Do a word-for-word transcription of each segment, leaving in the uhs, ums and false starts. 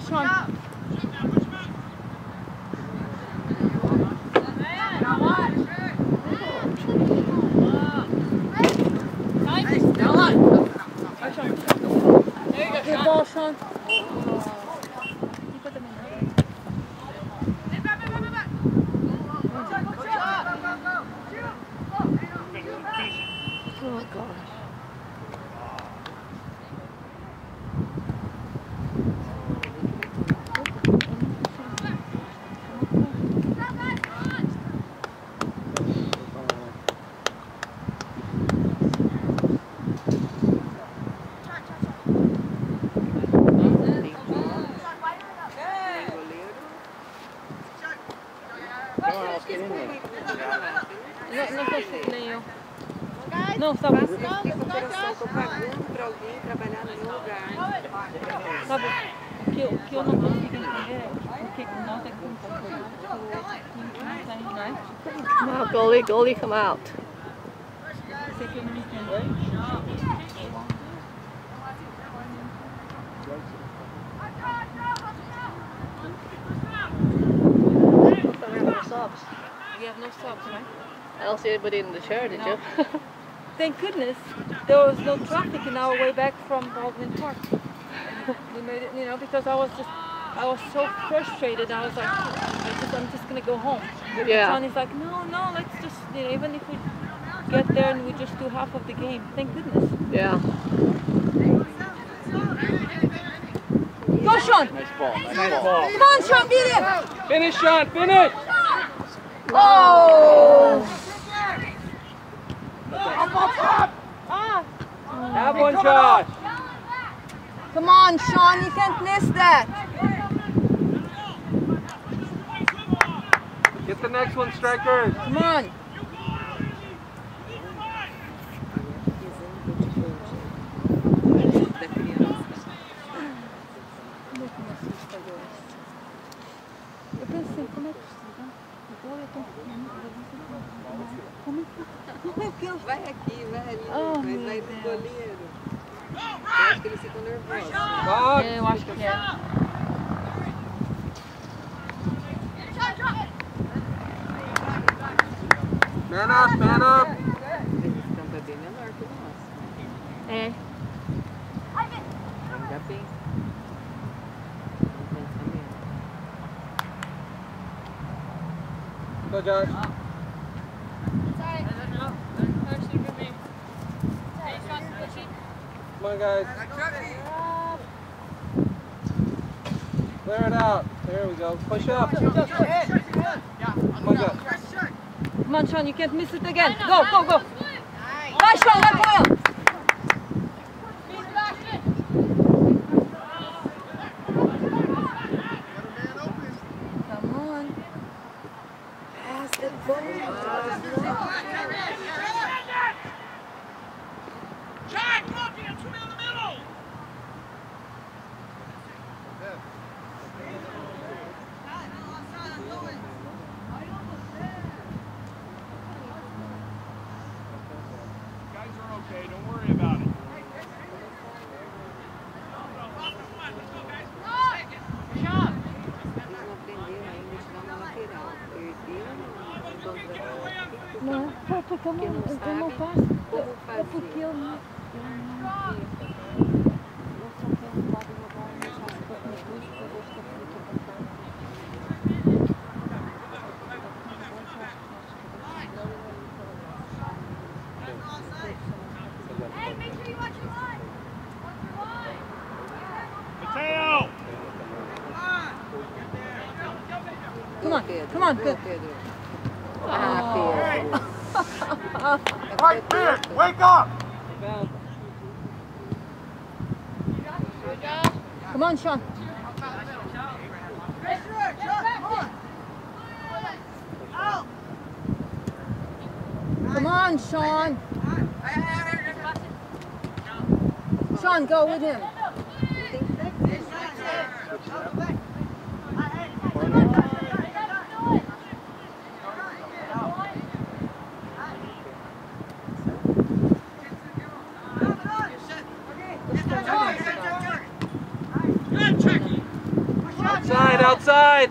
Sean. Good ball, Sean. Oh gosh. Não, sabe? Eu estou pagando para alguém trabalhar no meu lugar. Sabe, o que, o que eu não consigo entender é porque nós é que não né? No, goalie, goalie, come out. Isso é que eu não entendo. Subs. We have no subs, right? I don't see anybody in the chair, did No. you? Thank goodness there was no traffic in our way back from Baldwin Park. We made it, you know, because I was just, I was so frustrated. I was like, I just, I'm just gonna go home. Yeah. Johnny's like, no, no, let's just, you know, even if we get there and we just do half of the game. Thank goodness. Yeah. Go, Sean! Nice ball, nice ball. Come on, Sean, beat him! Finish, Sean, finish! Oh! Ah. Have one, Josh! Come on, Sean, you can't miss that. Get the next one, Strikers! Come on. Eu pensei, como é que agora eu tô como é que eu Vai aqui, vai ali, Oh, vai, meu vai pro Deus. goleiro. Eu acho que eles ficam nervosos. Box! eu acho que é. Man up, man up! Esse campo é bem menor que o nosso. É. Ainda bem. Go, Josh. Come on, guys. Clear it out. There we go. Push up. Come on, go. Come on, Sean, you can't miss it again. Go, go, go. Vai, Sean, vai com ele. Come on. Pass the ball. Jack, look, you got two men in the middle. Guys are okay, don't worry about it. Eles não aprenderam ainda de dar uma lateral. Perderam, Não, foi porque eu não, Porque não eu não sabem faço. como É fazer. porque eu não. Eu não vi. Eu só quero dar uma bola e deixar as coisas no bucho, porque eu gosto de fazer o Mateo! Come on, come on, good. Pedro. Oh. Ah, Pedro. Right there, wake up! Come on, Sean. Come on, Sean. Sean, go with him. outside.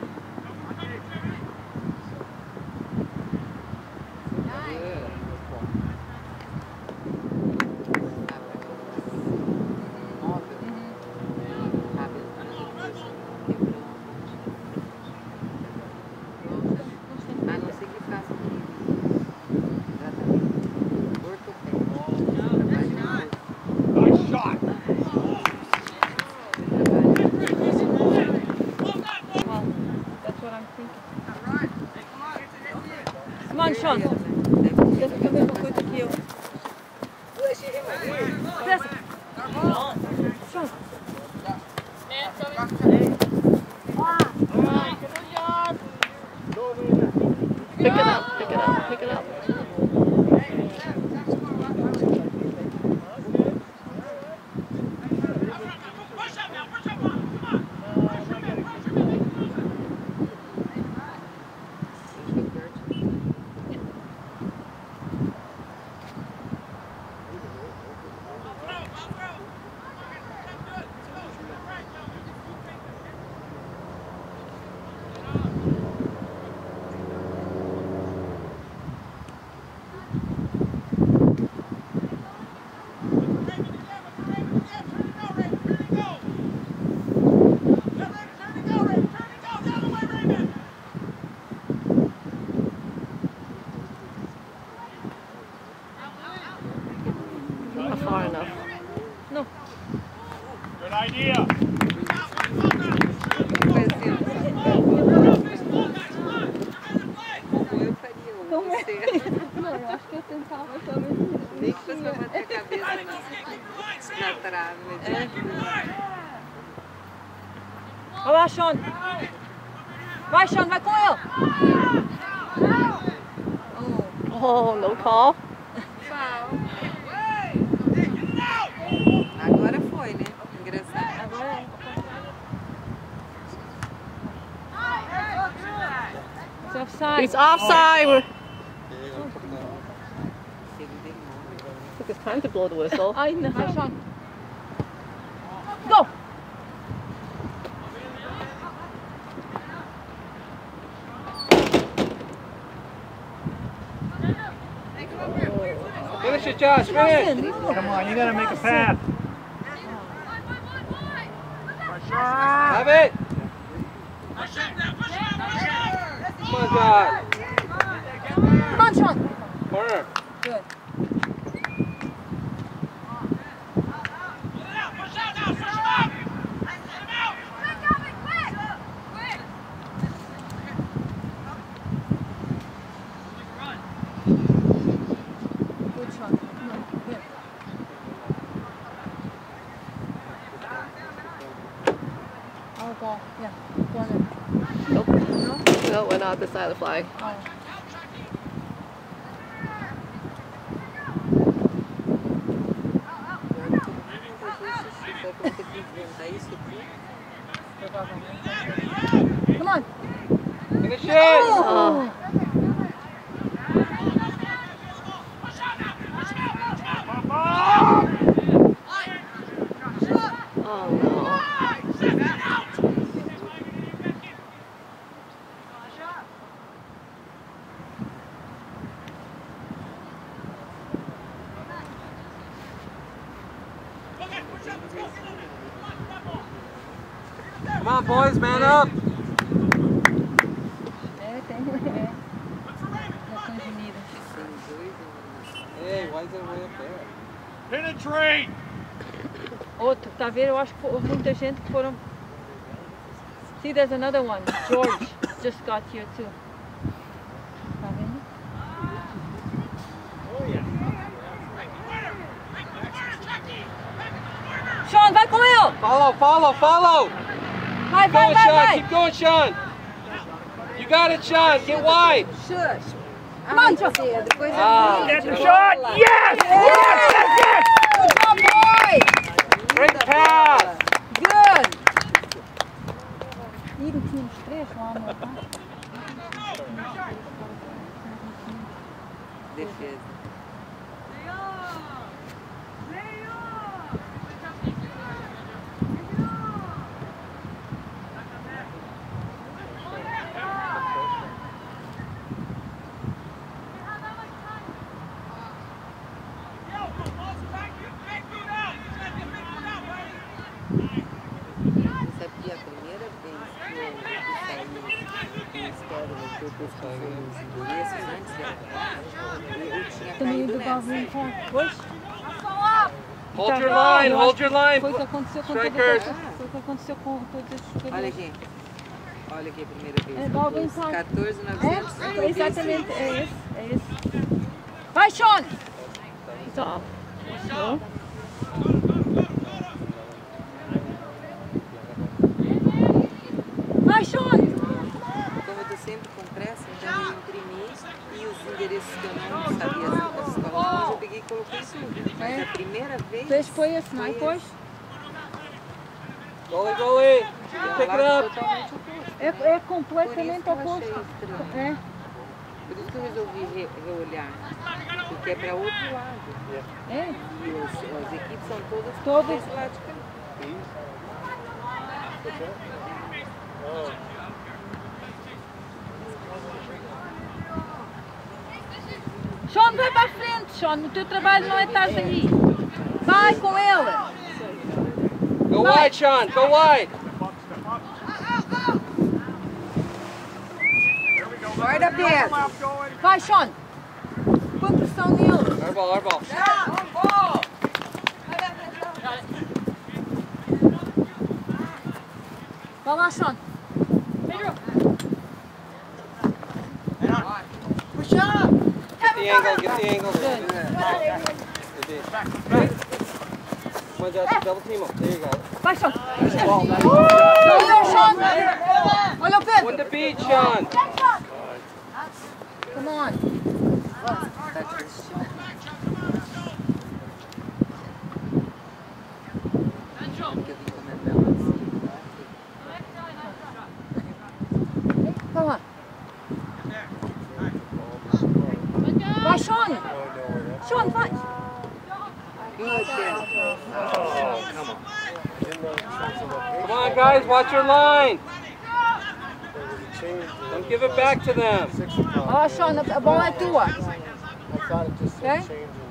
Come on, Sean. Just come in for quick kill. Yes. Sean. Pick it up, pick it up, pick it up. Not far enough. No. Good idea. Como eu faria o Não, eu acho que eu tentava também. Nem que fosse pra bater a cabeça na, na trave. Vai lá, Sean. Vai, Sean, vai com ele. Oh, no call. Agora foi, né? Engraçado. Agora é. It's offside. He's offside. Took his time to blow the whistle. I know. Vai, Sean. Go. Finish it, Josh. Finish. Come on, you gotta make a pass. Have it. Come on, Josh. Come on, Sean. Corner. Good. Good, Sean. Come on. Good. Oh, goal. Yeah. Corner. Nope. No? No, we're not beside the flag. Oh. Come on. Finish it. Oh. Oh no. Come on, boys, man up. É, tem. É. Nações Unidas. Hey, why is it way up there? Penetrate. Outro, tá vendo? Eu acho que foi muita gente que foram. See, there's another one. George just got here too. Tá vendo? Sean, vai com ele! Follow, follow, follow. Vai, Keep vai, going, vai, Sean. vai! Keep going, Sean. You got it, Sean. Get wide. Shush. Come on, Sean! Depois Ah. Get the shot. Yes. Yes. Yes. Good job, boy! Great pass. Good! Jeden Team três lá no Defesa. Os endereços antes dela. Eu tinha Também caído do Baldwin nessa. Park. Pois? Hold your line, Eu hold acho your que line. Foi o que aconteceu com todas Strikers. essas- Foi o que aconteceu com todos esses Olha jogadores. aqui. Olha aqui a primeira vez. É, Baldwin Park. quatorze mil novecentos. É, exatamente, é esse, é esse. Vai, Sean! Stop. Vai, Sean! Como eu estou sempre com pressa, então eu imprimi e os endereços que eu não sabia assim, das escolas, eu peguei e coloquei tudo. Mas É. a primeira vez. Vês, foi esse, não é? foi Pois? Goalie, goalie. esse. Pick É it lá up. totalmente oposto. É, é Por isso completamente que eu achei oposto. estranho. É. Por isso que eu resolvi re reolhar. Porque é para outro lado. É. E os, as equipes são todas Todas. desse lado de cá. Sean, vai para frente, Sean. O teu trabalho não é estar aí. Vai com ele. Go wide, Sean. Go wide. Guarda, Pedro. Vai, Sean. Põe pressão nele. Our ball, our ball. Vai lá, Sean. Get the angle, get the angle. Good. Good D. Come on, Josh, double team him. There you go. Vai, Sean. Olha, Sean. Olha o Pedro. Win the beat, Sean. Come on. Vai lá. Vai, Sean. Sean, vai. Come on, guys, watch your line. Don't give it back to them. Ó, Sean, a bola é tua. Okay?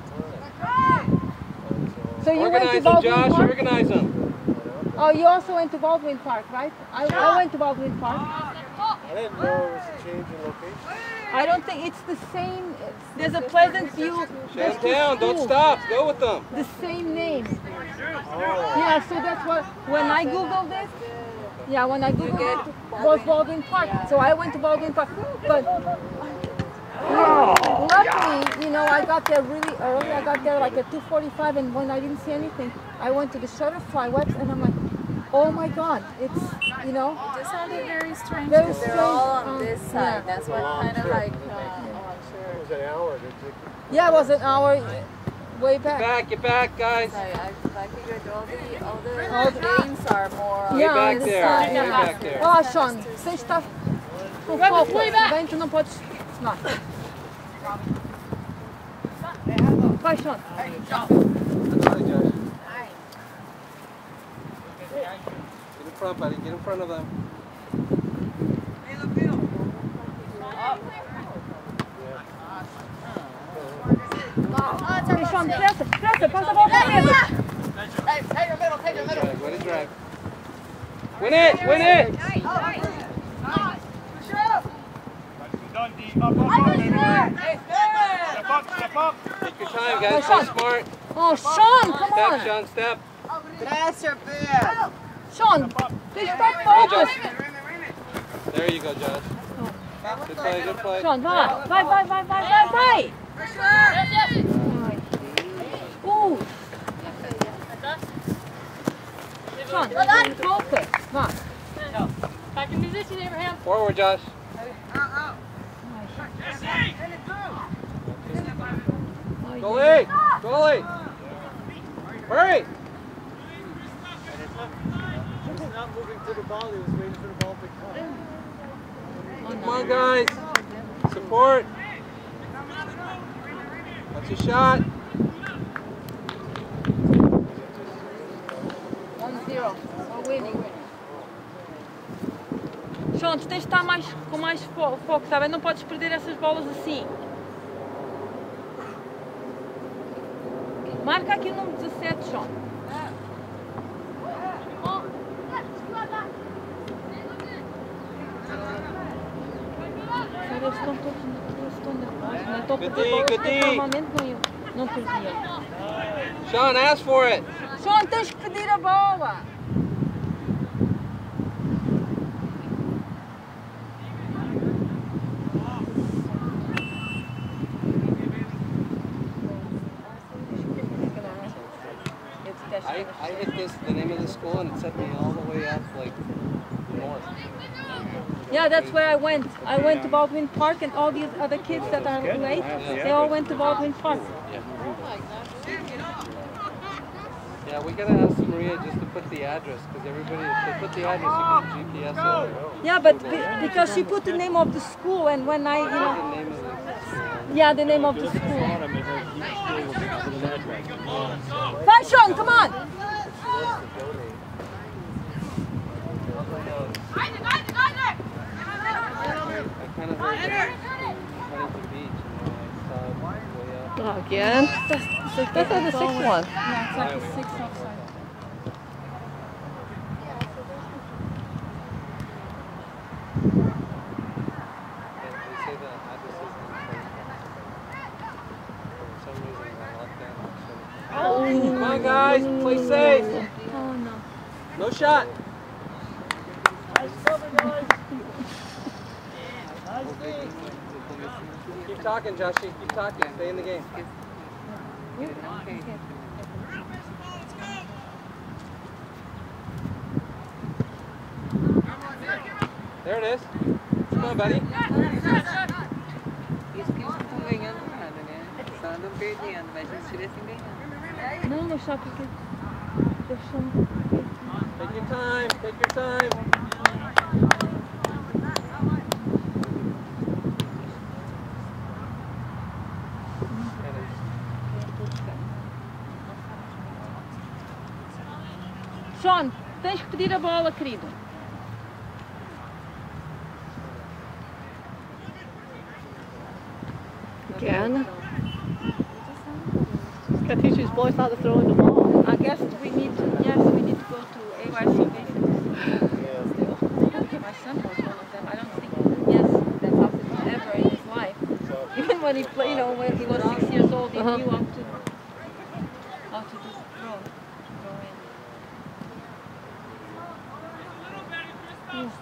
So you went to Organize them, Baldwin Josh. Park? Organize them. Oh, you also went to Baldwin Park, right? I, I went to Baldwin Park. I didn't know it was a change in location. I don't think it's the same. There's a Pleasant View. There's Shut two them down. Don't schools, stop. Go with them. The same name. Yeah, so that's what, when I Googled it, yeah, when I Googled it, was Baldwin Park. So I went to Baldwin Park. But luckily, you know, I got there really early. I got there like at two forty-five, and when I didn't see anything, I went to the Shutterfly website, and I'm like, oh my God, it's, you know, It sounded very strange Very because they're strange, all on um, this yeah. side. That's what Long kind of trip. like. It Uh, was an hour. Did you- yeah, it was an hour way back. Back, get back, guys. sorry, I, I figured all the all the, All the- games are more. on Yeah, back on this there, side, way yeah. back there. Ó, Sean, você está com foco. Bem, tu não podes. Não. Vai, Sean. Good job, Josh. Get in front, buddy. Get in front of them. Hey, Sean, pressa, pressa, passa a bola pra Pedro. Good drag. Way to drag. Win it. Win it. Done, D. Up, up, up, baby. Step up, step up. Take your time, guys. Go smart. Oh, Sean, come Step, on. Sean. Step. Sean, please stop Go, focus. Josh. There you go, Josh. Good play. Good play. Sean, vai, vai, vai, vai, vai, vai, vai. Uh. Sean, focus. Vá. Back in position, Abraham. Forward, Josh. Goalie. Goalie. Hurry. He was not moving to the ball. He was waiting for the ball to come. Come on, guys. Support. That's a shot. one zero. We're winning. Sean, tu tens de estar mais, com mais fo foco, tá bem? Não podes perder essas bolas assim. Marca aqui o número dezassete, Sean. Sai outro Good D, gol, good D. normalmente não, iam- não perdiam. Sean, ask for it. Sean, tens que pedir a bola. I, I hit this, the name of the school, and it sent me all the way up, like, north. Yeah, that's where I went. I went to Baldwin Park, and all these other kids that are late, they all went to Baldwin Park. Yeah, we gotta ask Maria just to put the address, because everybody, if they put the address, you can G P S it. Yeah, but be, because she put the name of the school, and when I, you The know, name of the yeah, the name of the school. Fashion, come on! I kind of heard that Huntington Beach, and I saw it way up. Oh, again? That's, that's, That's like the sixth one. Yeah, it's like the sixth offside. And they say the address isn't for some reason I locked down. Oh. Come on, guys, play safe. Oh no. No shot. Keep talking, Joshy. Keep talking. Stay in the game. There it is. Come on, buddy. Isso que eles não estão ganhando nada, né? Só andam perdendo, mas eles estivessem ganhando. Não, mas só porque eu sou... Take your time. Take your time. Sean, tens que pedir a bola, querido. Again? Gotta teach these boys how to throw in the ball. I guess we need to, yes, we need to go to A Y C basics. My son was one of them. I don't think, yes, that's happened ever in his life. Even when he played, you know, when he was six years old, he Uh-huh. knew how to, how to do throw, throw in.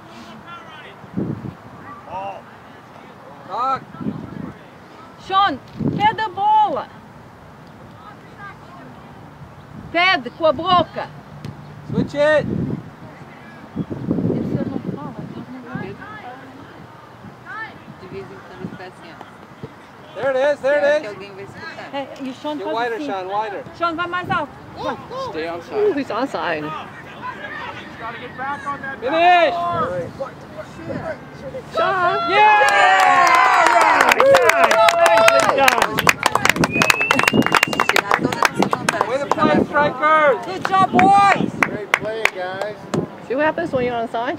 Talk. Sean, pede a bola. Pede com a boca. Switch it. Isso eu não falo, eu não vou. De vez em quando fica assim, ó. There it is. There Eu acho it que is. alguém vai escutar. É, e o Sean Get faz wider, assim. Sean. Wider. Sean, vai mais alto. Vai. Stay on Ooh, side. he's onside. Gotta get back on that. Finish. Sean! Yeah! Tirar todas as vantagens. Way to play, Strikers. Good job, boys. Great play, guys. See what happens when you're onside?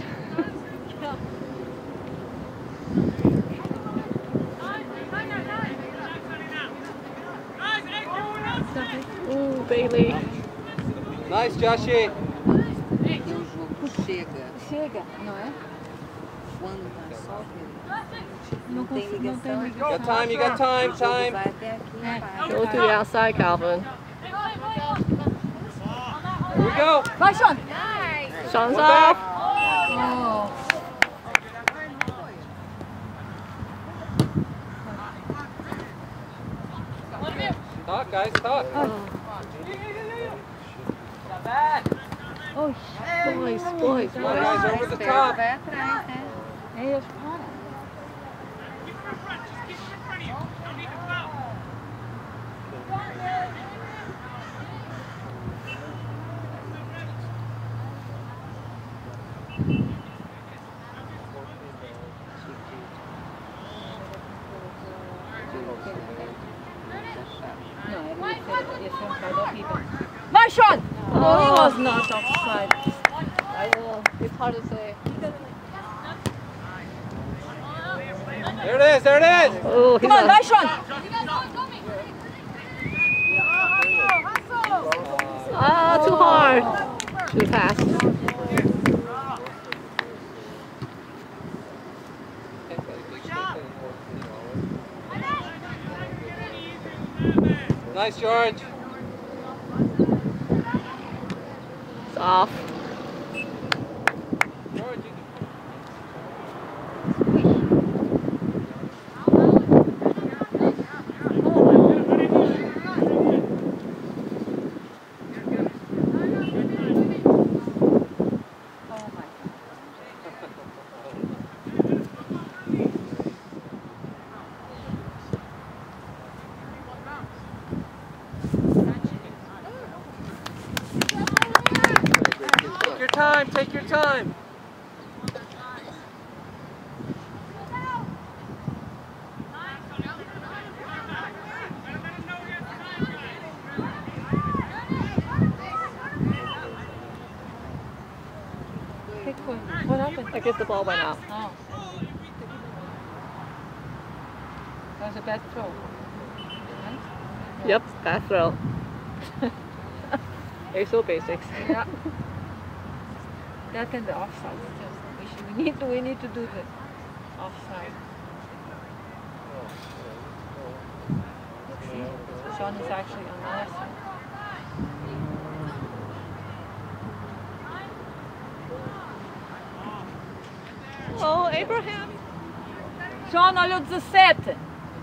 Ooh, Bailey. Nice, Joshy. E o jogo chega Chega, não é? quando tá só vendo. Não, Não tem consigo, não tem ligação. ligação. You got time. You got time. O jogo Time. vai até aqui e para. Go to the outside, Calvin. Here we go. Vai, Sean. Sean's One off. back. Oh. Talk, guys. Talk. Oh, Boys, boys, Come on, boys. guys. Over the Espera, top. vai atrás, né? eles param. Não, esse é um bocado horrível. Vai, Sean! Oh, he was not offside. I will. It's hard to say. There it is. There it is. Oh, he's Come on, on. vai, Sean! Ah, too hard. Too fast. Nice, George. It's off. George, you Take your time, take your time. What happened? I guess the ball went out. Oh. That was a bad throw. Right? Yep, bad throw. They're so basics. Yeah. That and the offside. We, should, we need to we need to do the offside. See, Sean is actually on the other side. Oh, Abraham. Sean, olha o dezessete.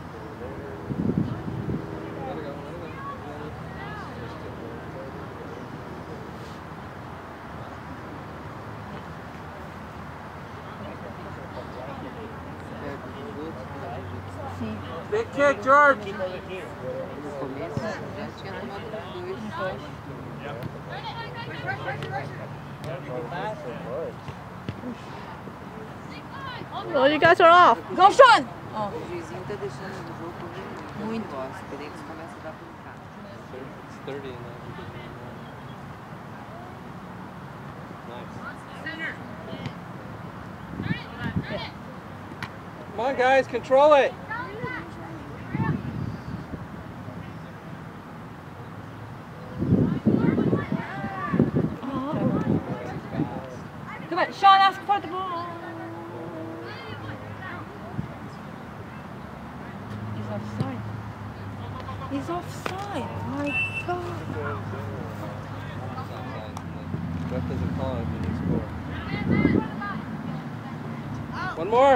Big kick, George. No começo já tinha tomado dois. Oh, you guys are off. Go, Sean! O juizinho tá deixando o jogo muito. Muito. Gosto. Esperei que eles comecem a dar por cá. It's thirty and Nice. Come on, guys, control it. Come on, Sean, ask for the ball. He's offside. He's offside. My God. Ref doesn't call it when you score. One more.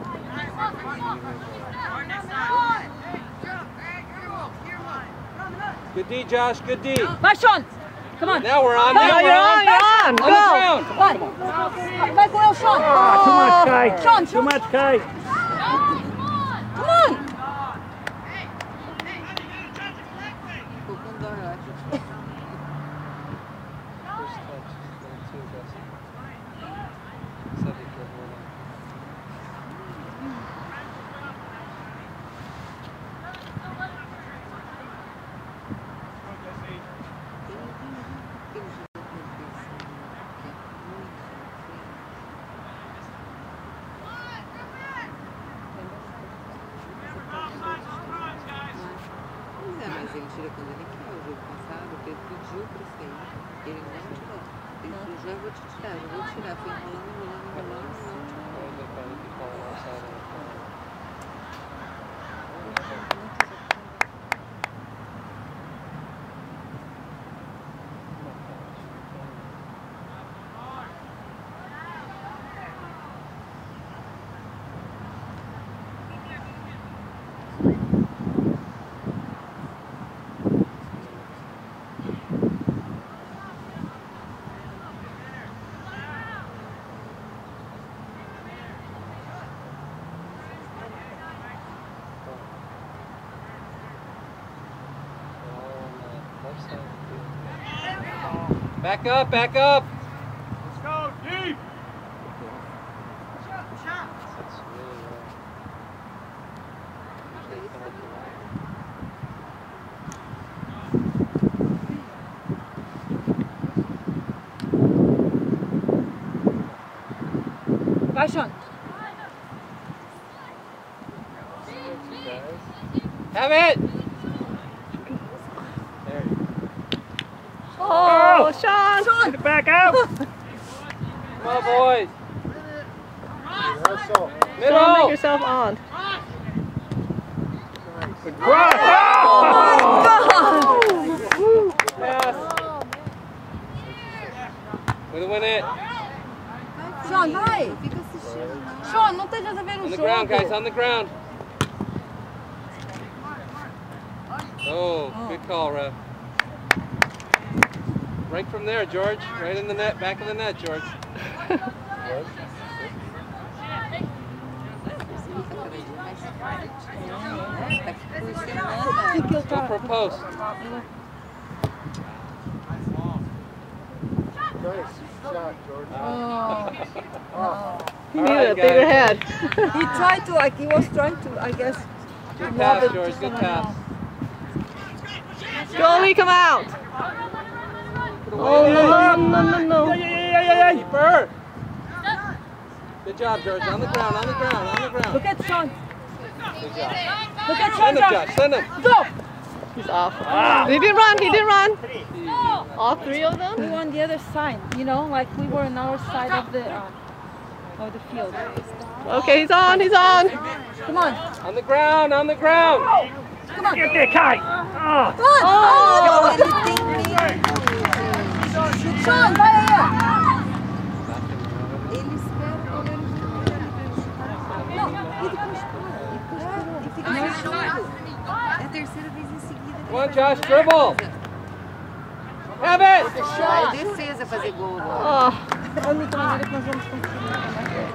Good D, Josh. Good D. Vai, Sean. Come on. Now we're on. Vai, Now we're you're on. on, you're on. On the Go. ground. Vai. Vai com ele, Sean. Ah, too much, Kai. Sean, Too Sean. much, Kai. Come on. Ficou com dó, eu acho. First touch. Going too aggressive. Said he could hold on. Mas ele tira quando ele quer. O jogo passado, ele pediu para sair. Ele não tirou. Ele falou, já vou te tirar, já vou tirar. Foi enrolando, enrolando, enrolando, não tirou. Back up, back up. Let's go, deep. That's really well. Vai, Sean. Have it. Oh, Sean. Get it back out. Come on, boys. Russell. Sean, make Middle. yourself on. Good cross. Oh, my God. Way to win it. Sean, vai! Não fica assistindo, não. Sean, não esteja a ver o On the jogo. ground, guys, on the ground. Oh, good call, ref. Right from there, George. Right in the net, back of the net, George. Go for a post. Nice shot, George. Oh. He All needed right, a bigger guys. head. He tried to, like, he was trying to, I guess, Good lob pass, it George. to Good someone pass. else. Goalie, come out. Oh, no, no, no, no, no. Keeper. Good job, George. On the ground, on the ground, on the ground. Look at Sean. Good job. Look at Sean. Send him, Josh. Send him. Go! He's off. He didn't run, he didn't run. Easy. All three of We them? were on the other side, you know, like we were on our side of the uh, of the field. Okay, he's on, he's on. Come on, On the ground, on the ground. come on. Get there, Kai! Oh. Come on! Oh! Ele tem medo. Sean, vai aí! Ele espera quando ele fica ali pra ele chutar. Não, e depois É, e fica fechando. É a terceira vez em seguida. Come on, Josh, dribble. Have it. É defesa fazer gol. Oh, a única maneira que nós vamos conseguir.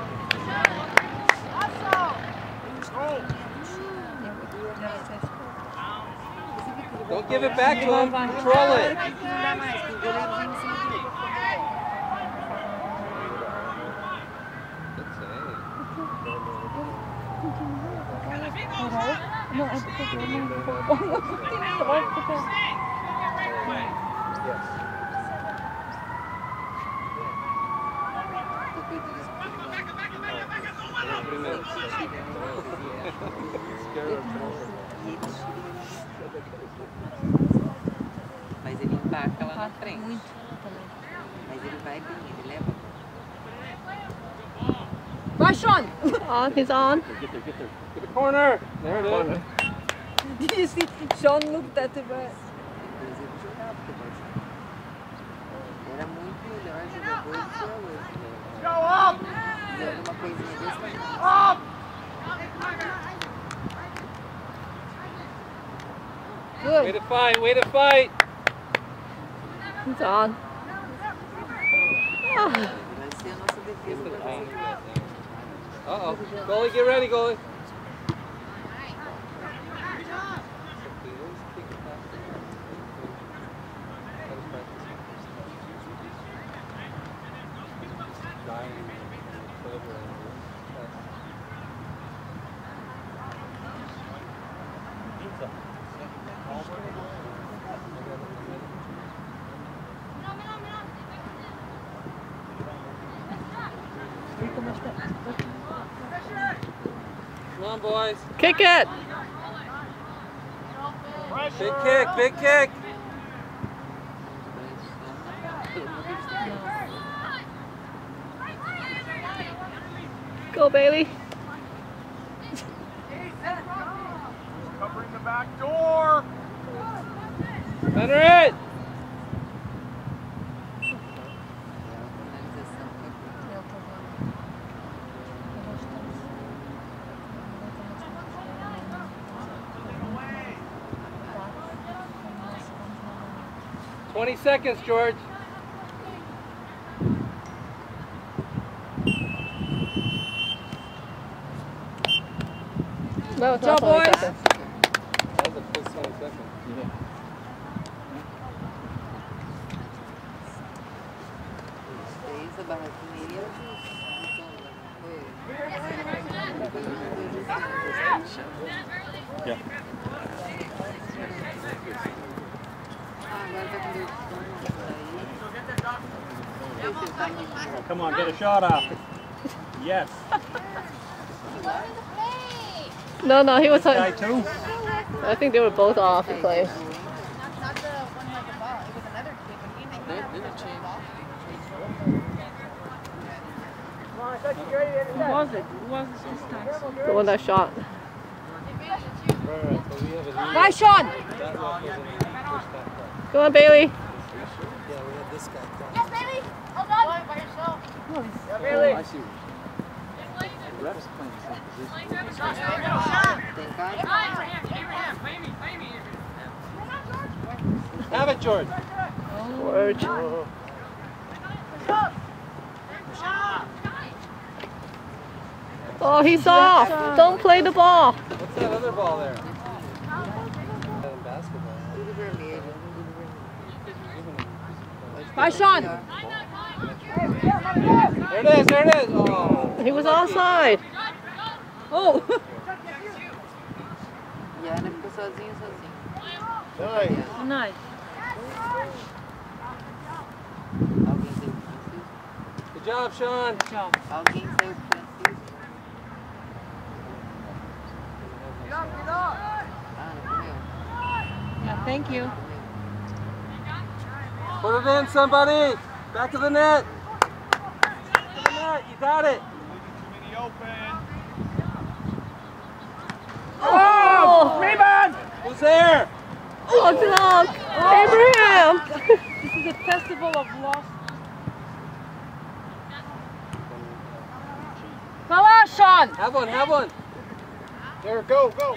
Don't give it back to him. Control it. Não dá mais, que o goleiro vem em cima dele. Não, é porque eu não vai ficar. Mas ele empaca lá na frente. Muito também. Mas ele vai bem, ele leva. Vai, Sean! on, he's on. Get the corner. There it is. Did you see? Sean looked at the back. Depois ele jogava futebol. Era muito melhor jogador do que é hoje. Go up! Era uma coisinha desse tamanho. Up! Way Good. to fight. Way to fight. He's on. Ah, Vai ser a nossa defesa do Brasil. Uh-oh. Goalie, get ready, goalie. Come on, boys. kick it. Big kick, big kick. Go, Bailey. Covering the back door! Center it. Twenty seconds, George. No, it's Job, not twenty boys. seconds. That was a full twenty seconds. Fez a barraquinha e eu Yeah. Ah, agora tá com dor de estômago. Come on, get a shot off. Yes. No, no, he was. Guy too? I think they were both off the play. Who was it? Who was it this time? The one that shot. Right, so we have a lead. Vai, Sean! That ref was in the first half. Go on, Bailey. Yeah, we had this guy comes. Yes, baby! Hold on! Play by yourself. No, he's- Oh, I see. The ref's playing the same position. Thank God. Abraham, Abraham, play me, play me. Have it, George. George. Oh, he's off. Don't play the ball. What's that other ball there? Basketball. Tudo vermelho. Vai, Sean! There it is, there it is. Oh. He was offside. Oh! E a Ana ficou sozinha, sozinha. Nice. Nice. Alguém saiu pro Francisco? Good job, Sean. Good job. Alguém saiu pro Francisco? Ah, não comeu? Yeah, thank you. Put it in, somebody. Back of the net. Back of the net. You got it. Too many open. Oh, Rebound! Who's there? oh, dog. Abraham. This is a festival of lost. Come on, Sean! Have one, have one. There, go, go.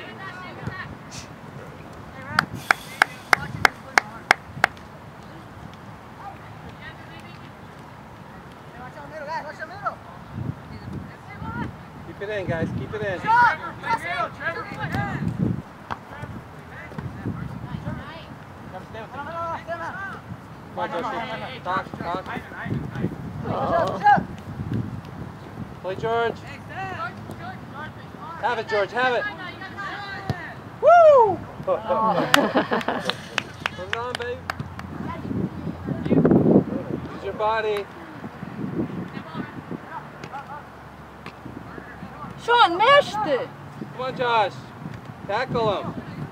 Keep it in, guys. Keep it in. Come Come on, Josie. Talk, talk. Oh. Play George. Have it, George. Have it. Woo! Put it on, babe. Use your body. Sean, meste! Come on, Josh. Tackle him.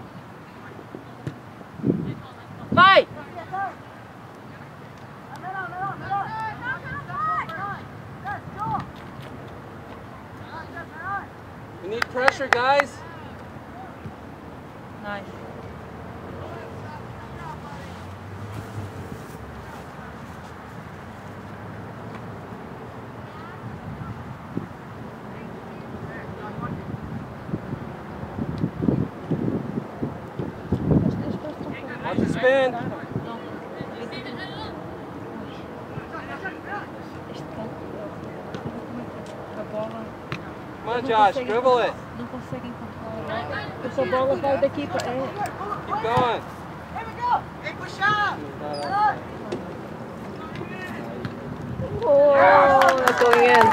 Vai! We need pressure, guys. Nice. Watch the spin. A bola. Come on, Josh. Dribble it. Não conseguem controlar. Essa bola vai daqui para. É. Keep going. Oh, that's going in.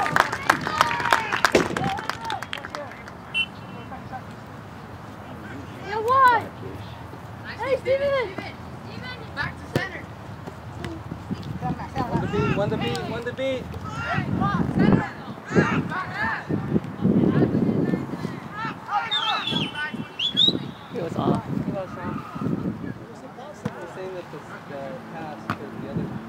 You won! Hey, Steven! Back to center. One to beat, one to beat, one to beat. He was off. He was off. They're saying that this uh, pass to the other team.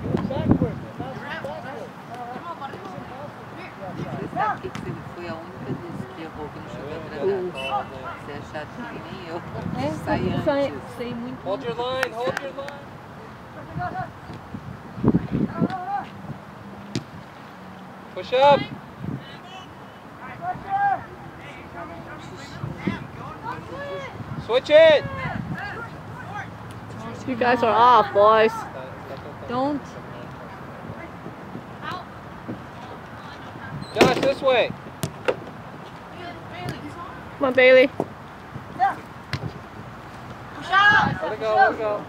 Você sabe que que ele foi a única vez que errou que não chegou atrás da bola. Você é chato que nem eu. É, Sai sai, antes. sei muito. Hold your line, hold your line. Push up. Switch it. You guys are off, boys. Don't. Josh, this way. Come on, Bailey. Let it go, let it go.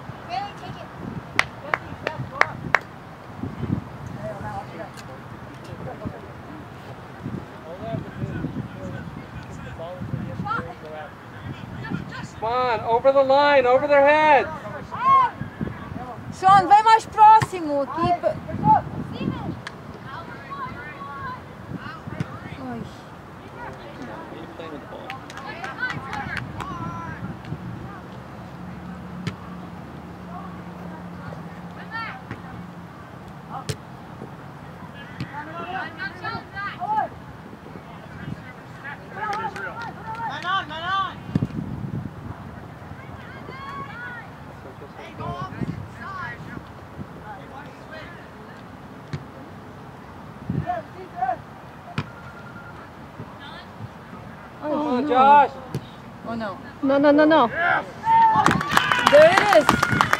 Come on, over the line, over their heads. Sean, vai mais próximo aqui. pa- Ai. Man on, man on. Josh. Oh no. No, no, no, no. There it is.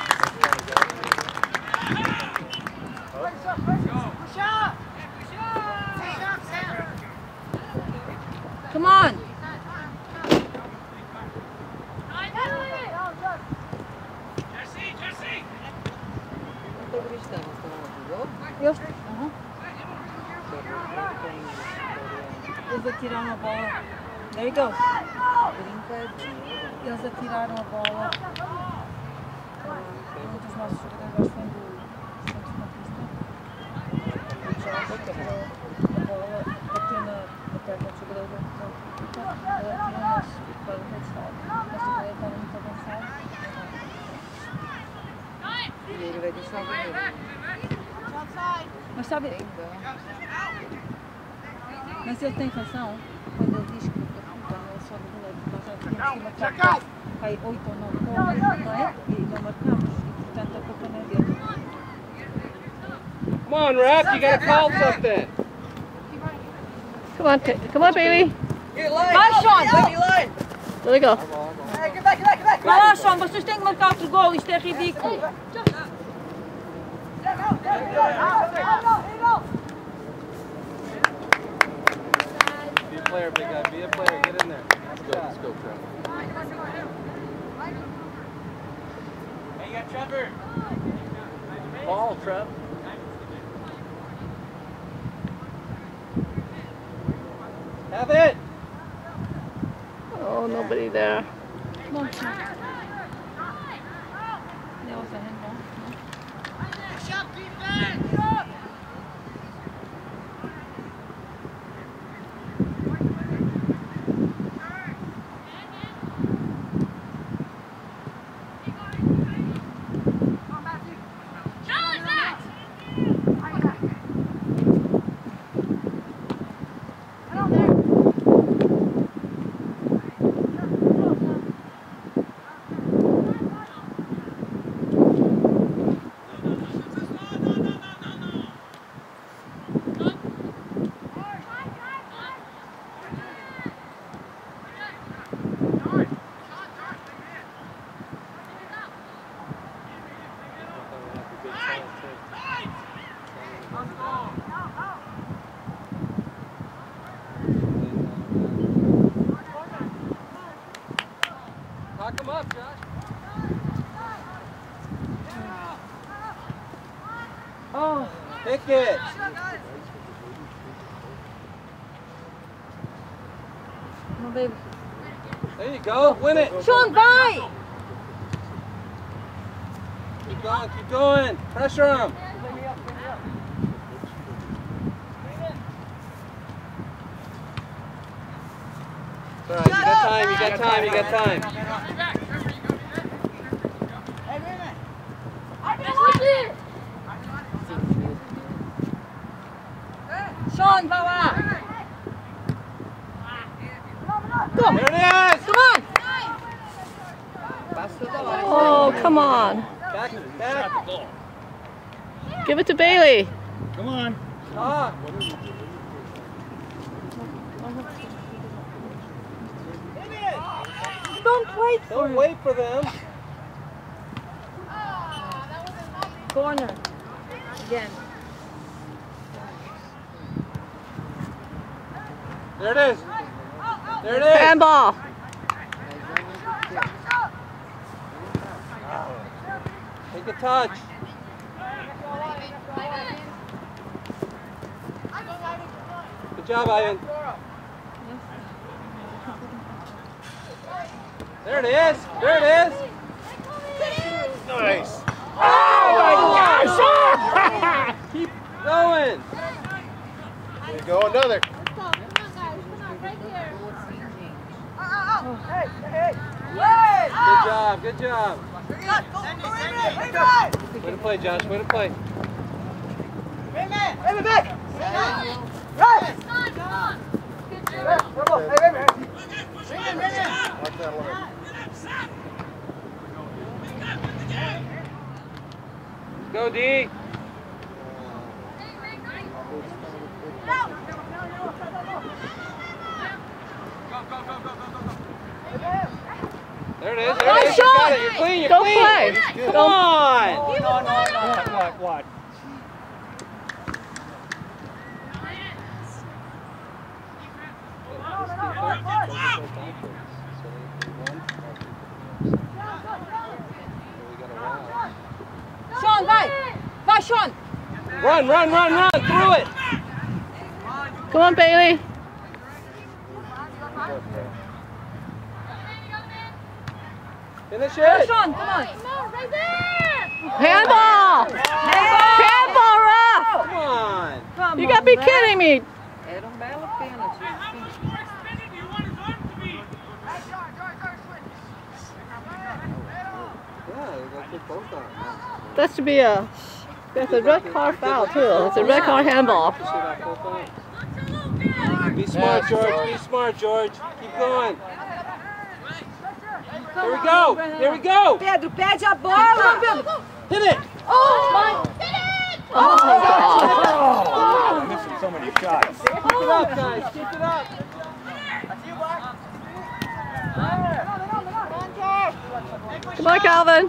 Come on. Quanto que estamos? Estamos no gol? Eu... Uhum. Eles atiraram a bola. There he goes. Brincadinha. Eles atiraram a bola. Um dos nossos jogadores, acho que foi do centrocampista. O Josh atirou a bola, bateu na, na perna do jogador. Ela atirou, mas para o resultado. Mas o jogador estava muito avançado. E ele vai deixar o goleiro. Mas sabe, Tem dó. mas ele tem razão quando ele diz que então, ele só do goleiro. Nós já tínhamos que marcar aí oito ou nove gols, não é? E não marcamos. E portanto a culpa não é dele. Come on, ref, you gotta call something. Come on, t- come on, Bailey. Vai, Sean! Let it go. Vai lá, Sean, vocês têm que marcar outro gol, isto é ridículo. Be a player, big guy. Be a player. Get in there. Let's go. Let's go, Trevor. Hey, you got Trevor. Ball, Trev. Have it. Oh, nobody there. Come on, Sean. That was a handball. Knock him up, Josh. Oh, Pick it. come on, baby. There you go. Win it. Sean, vai! Keep going. Keep going. Pressure him. It's all right. You got time. You got time. You got time. Sean, vai lá! There it is. Come on! Passou da hora. Oh, come on. Back. Back. Give it to Bailey. Come on. Ah. Don't wait for Don't it. wait for them. Corner. Again. There it is. There it is. Handball. Take a touch. Good job, Ivan. There it is. There it is. Nice. Oh my gosh! Keep going. There you go, another. Good job. Good job. Way to play, Josh. Way to play. Watch that line. Go, D. Go, go, go, go, go, go. clean, you're Go clean. play. Come Go. on. No, no, no. What, what? Sean, vai! Vai, Sean! Run, run, run, run, through it. Come on, Bailey. Finish Go, it. Sean, come on! Handball! Handball, ref! Come on. Come You on, gotta be ref. kidding me. Era um belo pênalti. Yeah, that's what both are. That should be a. That's a red card foul too. It's a red card handball. Be smart, George. Be smart, George. Keep going. Here we go. Here we go. Pedro, pede a bola! Pedro! Hit it. Oh, Oh, I'm missing so many shots. Keep it up, guys. Keep it up. come on, Calvin.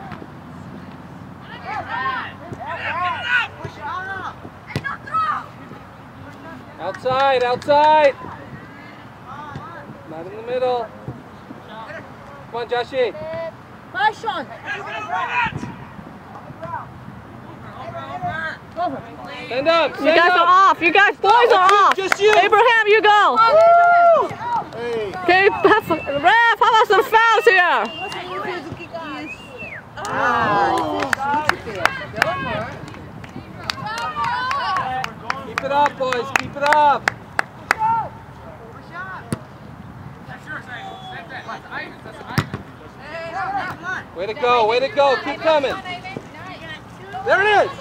Outside, outside. Not in the middle. Come on, Joshie. Vai, Sean! Stand up. You Stand guys up. are off. You guys, boys are off. Just you. Abraham, you go. Hey. Okay, ref, how about some fouls here? Ah, isso é chute, Pedro. Pelo amor. Keep it up, boys. Keep it up. Way to go. Way to go. Keep coming. There it is.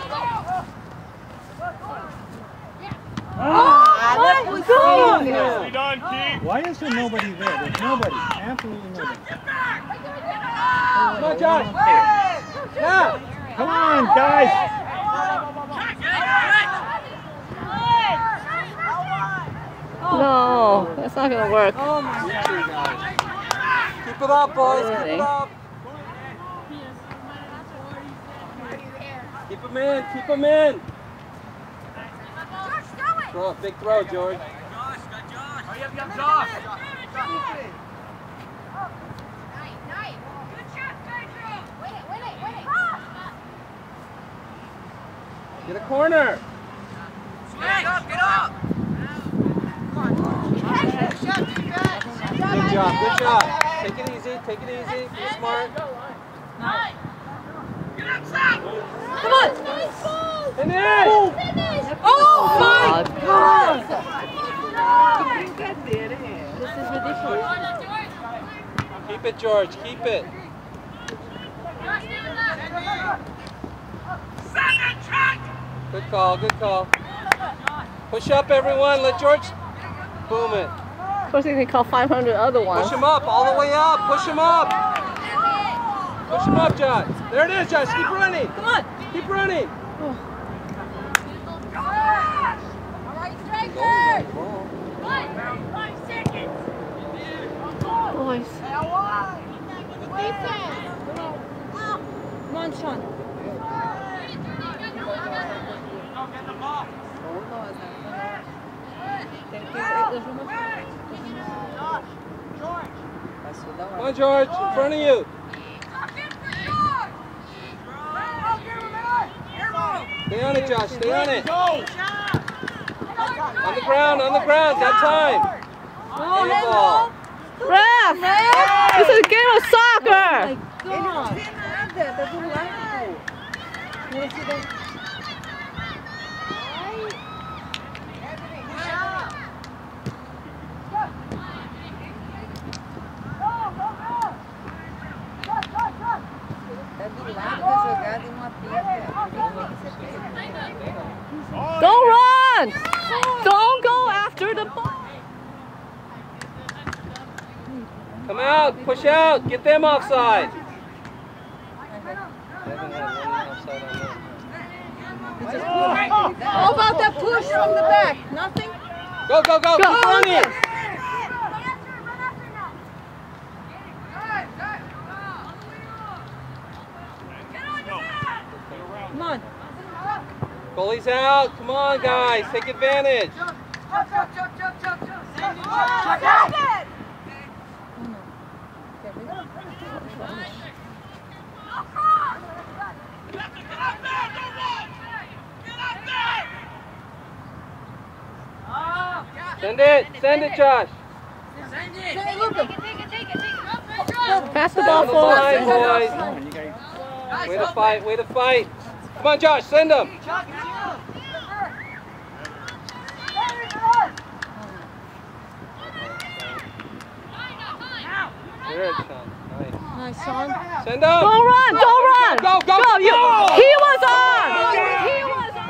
Oh, my God! Nicely done, Keith. Why is there nobody there? There's nobody. Absolutely nobody. Come on, Josh. Yeah. Come on, guys. No, that's not gonna work. Oh, my You two guys. Keep it up, boys. Keep Really? it up. Keep them in. Keep them in. Throw, big throw, George. Get a corner. Good job. Good job. Take it easy. Take it easy. Be smart. Come on! And in. Oh, my God. God! Que brincadeira é essa? This is ridiculous. Keep it, George. Keep it. Good call. Good call. Push up, everyone. Let George boom it. Of course, you can call five hundred other ones. Push him up. All the way up. Push him up. Push him up, Josh. There it is, Josh. Keep running. Come on! Keep running. Boys. Come on, Sean. Ou nós, né? Tem que... Passou da Come hora. on, George. In front of you. Stay on it, Josh. Stay on it. On the ground. On the ground. That time. Oh, Play the ball. Ref! This is a game of soccer! my Ele não God! vê nada, tá do lado. Tá do lado da jogada em uma pista. Don't run! Don't go after the ball! Come out. Push out. Get them offside. How about that push from the back? Nothing? Go, go, go. Go. Keep running. Goalie's out. Come on, guys. Take advantage. Send it. Send it, Josh. Pass the ball Down the forward. line, boys. Way to fight. Way to fight. Come on, Josh. Send him. Good, Sean. Nice. Nice, Sean. Send him. Don't run! Don't run! Go, go, Go! go! You, he was on! He was on!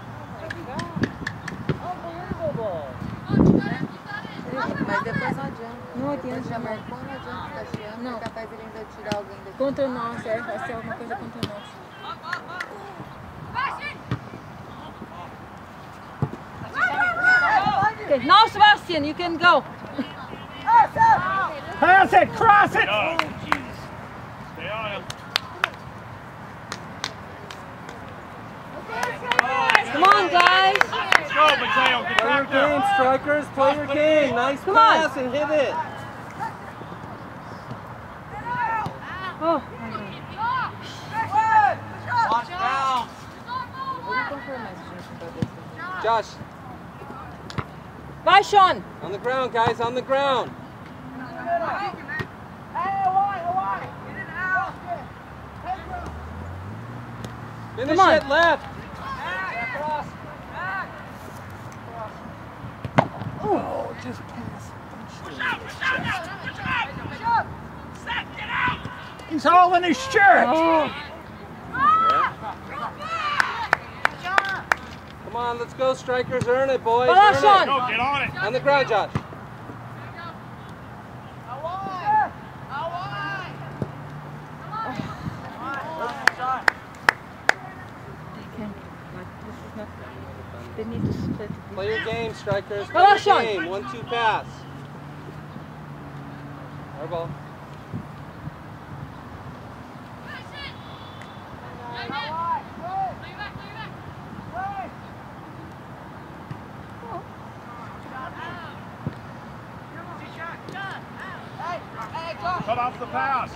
Mas depois não adianta. Não Depois adianta, chamar não. quando não adianta ficar chiando, Não. é capaz de ele ainda tirar alguém daqui. Contra nós, é. Vai ser alguma coisa contra nós. Okay, now Sebastian, you can go. Pass it, cross it! Oh, Jesus. Stay on him. Come on, guys. Let's go, Mateo. Get Play your back there. game, Strikers. Play your game. Nice Come pass on. and hit it. Oh, Watch down. Vamos confirmar se a gente vai descer. Josh, vai, Sean. on the ground, guys. On the ground. Finish Come on. it left. Oh, just pass. He's all in his shirt. Oh, Come on, let's go, Strikers. Earn it, boys. Come on, Earn Sean. it. Go, get on it. On the ground, Josh. they need to split. Play your game, Strikers. Play Come on, your Sean. game. One, two, pass. Our ball. Cut off the pass.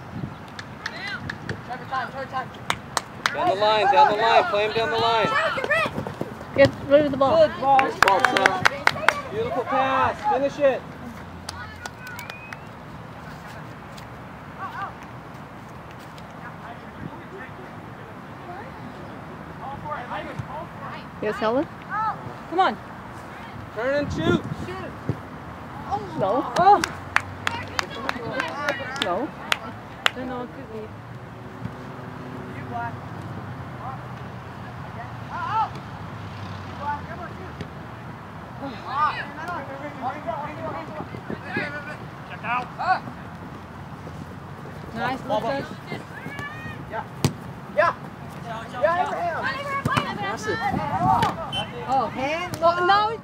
Down the line, down the line. Play him down the line. Get rid of the ball. Good ball. Nice ball, Seth. Beautiful pass. Finish it. Yes, Helen? Come on. Turn and shoot. No. Oh, No. no, no, it could be. Check out. Nice, Lucas. Pass it. Oh, hand. No, no.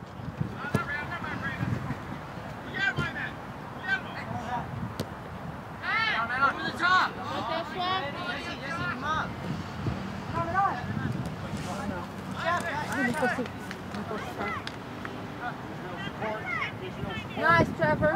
Nice, Trevor.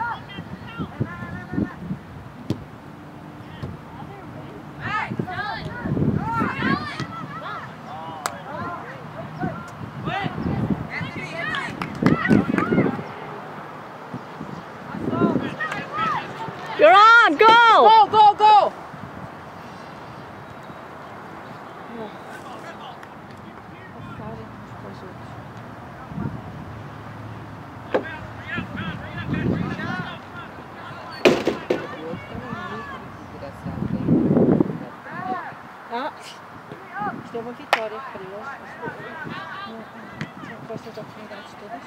You're on! Go! Go, go, go. Ah, isso é uma vitória para eles. Com essas oportunidades todas.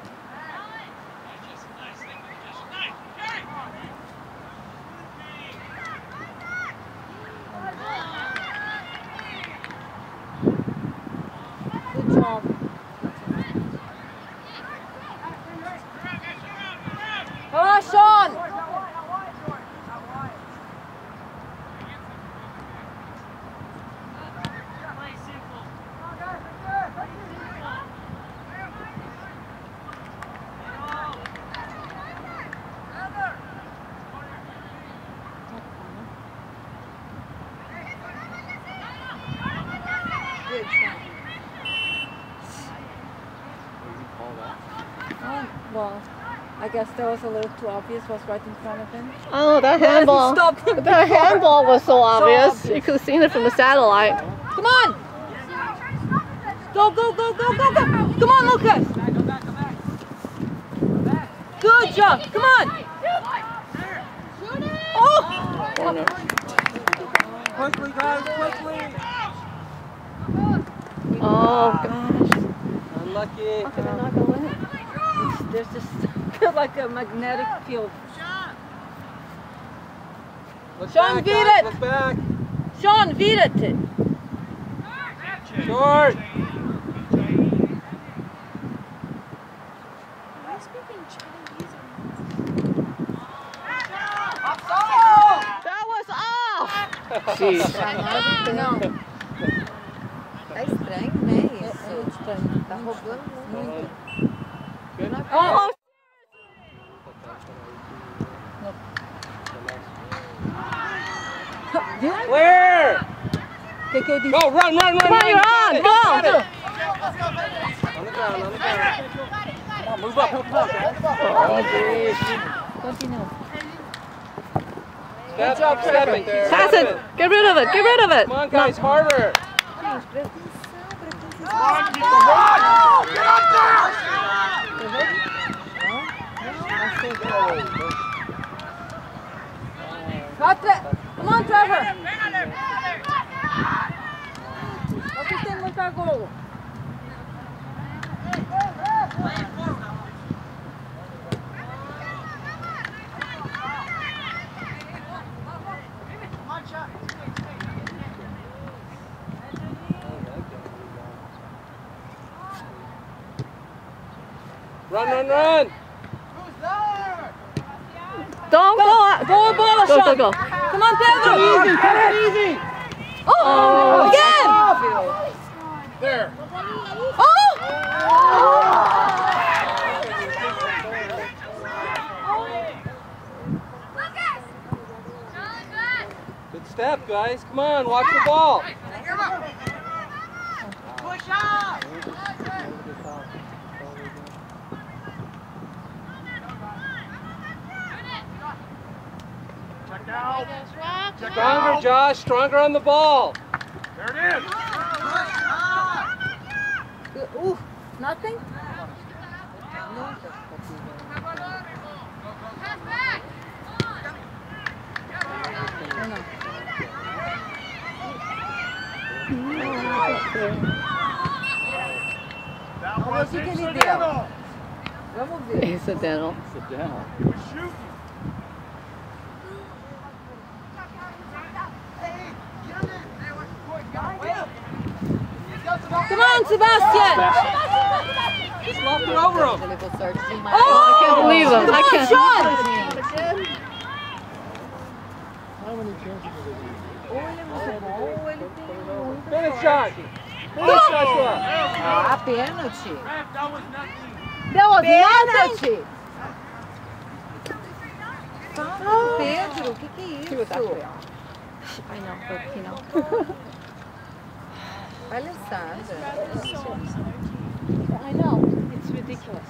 Good job. Come on, Sean! saw that. Oh, well, I guess that was a little too obvious. Was right in front of him. Oh, that handball. Stop him That before. handball was so obvious. obvious. You could have seen it from the satellite. Come on! Go, go, go, go, go, go! Come on, Lucas! Good job! Come on! Oh! Corner. Quickly, guys, quickly. Oh gosh. Unlucky. How could I not go in it? It's, there's just feels like a magnetic field. Look Sean, back, beat guys, it. Look back. Sean, beat it! Short. That was off! Jeez. Não. Tá estranho, né? Isso. estranho. Tá roubando muito. Good. Oh! oh. Clear. O que que eu disse? Go, run, run, run, Come on, run. you're on! Got Go! it. On the ground, on the ground. Come on, move up, move up. Oh, geez. Continue. Step, step it. Keep Pass stepping. it! Get rid of it! Get rid of it! Come on, guys, harder. Got it! Come on, Trevor! Vocês têm muita gol. Run, run, run. Don't go! Go, bola, Go, Sean! go, go! Come on, Pedro! Easy, come on, easy. Oh! Again! There. Oh! Good step, guys. Come on, watch the ball. Push up! Check out. Check Stronger, out. Josh. Stronger on the ball. There it is. Ooh, nothing? That Vamos was ver o que ele incidental. Vamos ver. Incidental. Sit down. Shoot. Come on, Sebastian! Just loft it over him. Ele levou sorte demais. Oh! I can't believe him. Come I on, can't. Sean! Ou ele é muito bom, ou ele tem... Finish shot. Finish Joshua. Ah, pênalti. Ref, that was nothing. That was Pênalti! Fala, Pedro, o que que é isso? I know, but you know. Palhaçada. I know, it's ridiculous.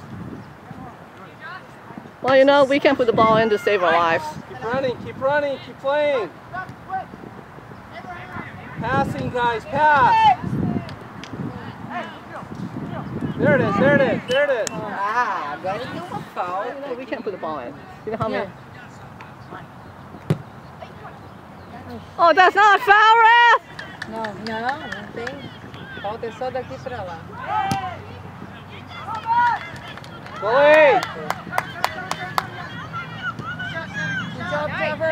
Well, you know, we can put the ball in to save our lives. Keep running, keep running, keep playing. Passing, guys, pass. There it is, there it is, there it is. Ah, agora tem uma falta. You know, we can't put the ball in. You know how many? Oh, that's not a foul, ref! Não, não, não tem. Falta é só daqui pra lá. Bully! Good job, Trevor.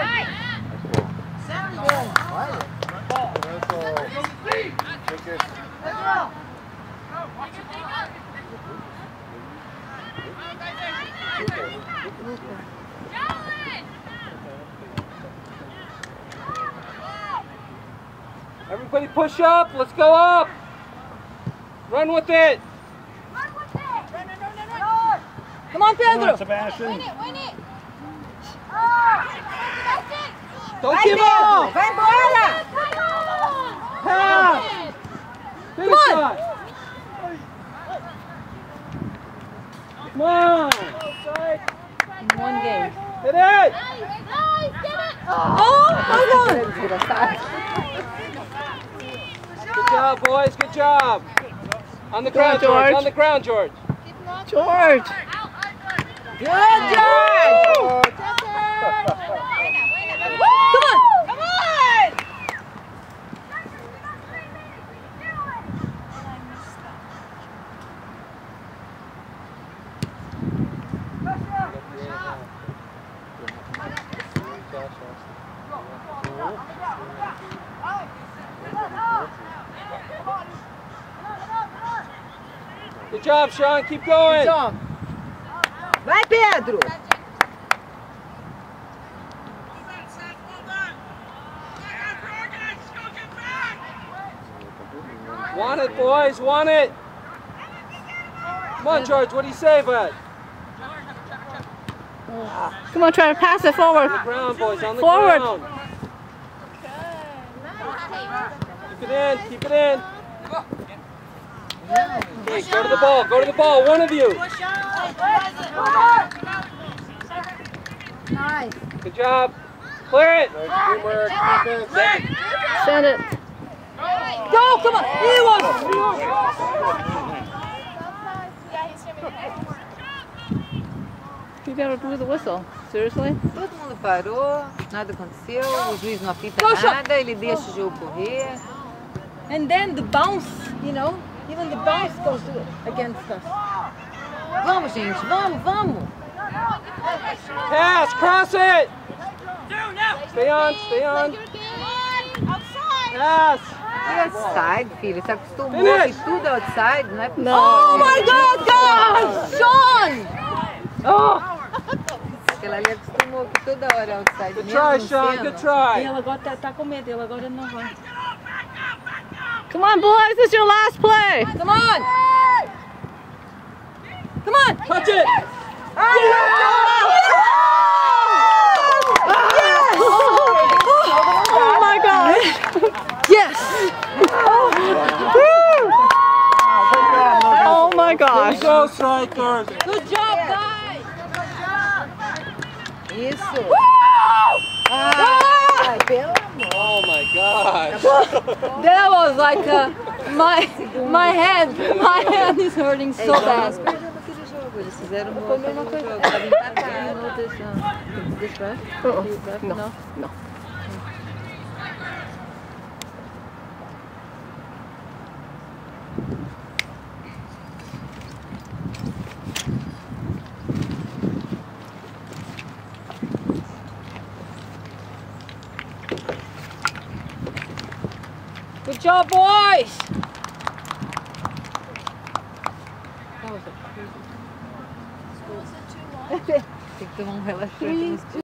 Everybody push up, let's go up. Run with it. Come on, Come on, Pedro! Sebastian. Don't give up. Vai embora! Pass. Finish Come on. shot. Come on! In one game. Hit it! Nice, nice, get it! Oh my God! Good job, boys. Good job. On the Go on, ground, George. George. On the ground, George. George! Good, George! Come on! Come on! Good job, Sean. Keep going. Good job. Vai, Pedro! Want it, boys. Want it. Come on, George. What do you say, bud? Come on, try to pass it forward. On the ground, boys. On the Forward. ground. Keep it in. Keep it in. Okay, go to the ball. Go to the ball. One of you. Nice. Good job. Clear it. Send it. Go, come on! He was... You gotta do the whistle. Seriously? Todo mundo parou, nada aconteceu, o juiz não apita Go, Sean. nada, ele deixa o jogo correr. And then the bounce, you know, even the bounce goes against us. Vamos, gente, vamos, vamos. Pass. Cross it. Stay on. Stay on. Pass. E outside, filho, você acostumou Finish. que tudo é outside, não é possível. Oh my God, guys! Sean! Oh. Aquela ali acostumou que toda hora é outside. Good mesmo try, não Sean. sendo. Good try. Ela agora tá, tá com medo, ela agora não vai. Come on, boys. This is your last play. Come on! Come on! Touch it. Oh my gosh. Yes! Oh my There gosh. you go, Strikers. Good job, guys! Isso. Ah! Ai, pelo amor. Oh my God. That was like uh, my my hand, my hand is hurting so Eles bad. perderam aquele jogo, eles fizeram uma outra no jogo, estava empatado. Uh-uh. No. No. Good job, boys! Tem que tomar um relaxante.